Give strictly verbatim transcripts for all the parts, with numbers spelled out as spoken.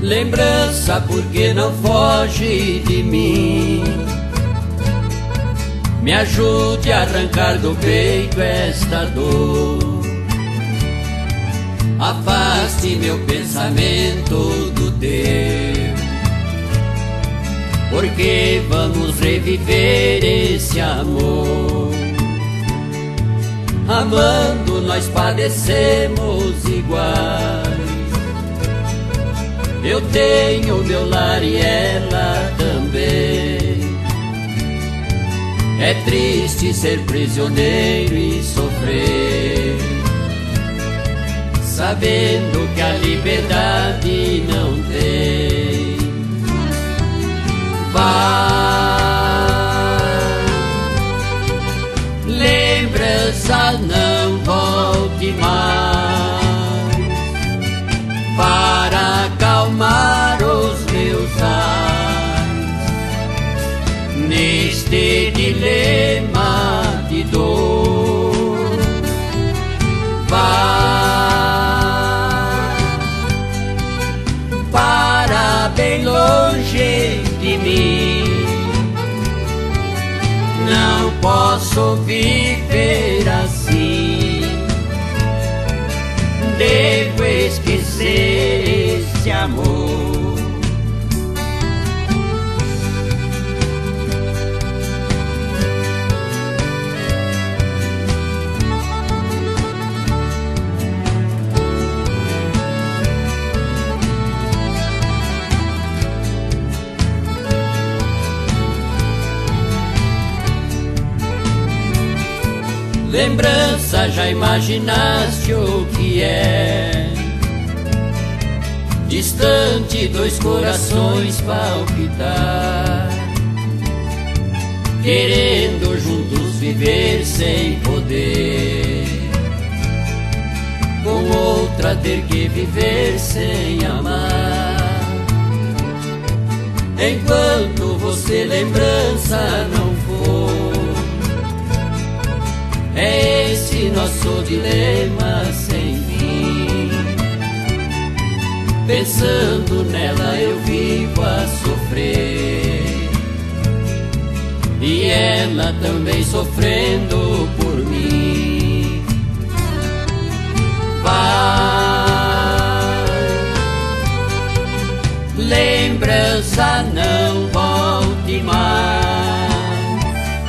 Lembrança, porque não foge de mim. Me ajude a arrancar do peito esta dor. Afaste meu pensamento do teu, porque vamos reviver esse amor. Amando nós padecemos iguais. Eu tenho meu lar e ela também. É triste ser prisioneiro e sofrer, sabendo que a liberdade não tem. Vai, lembrança, não volte mais, para acalmar os meus ais neste dilema de dor. Vai para bem longe de mim. Não posso viver assim. Devo esquecer esse amor. Lembrança, já imaginaste o que é? Distante, dois corações palpitar, querendo juntos viver sem poder, com outra ter que viver sem amar. Enquanto você lembrança não for, é esse nosso dilema sem fim. Pensando nela eu vivo a sofrer, e ela também sofrendo por mim. Vai, lembrança, não volte mais,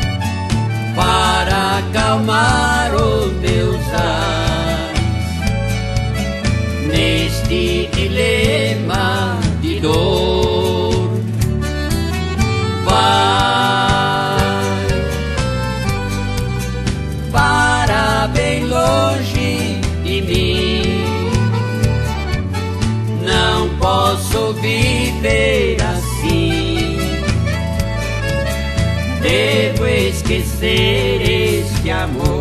para acalmar os meus ais neste dilema de dor. Vai para bem longe de mim. Não posso viver assim. Devo esquecer este amor.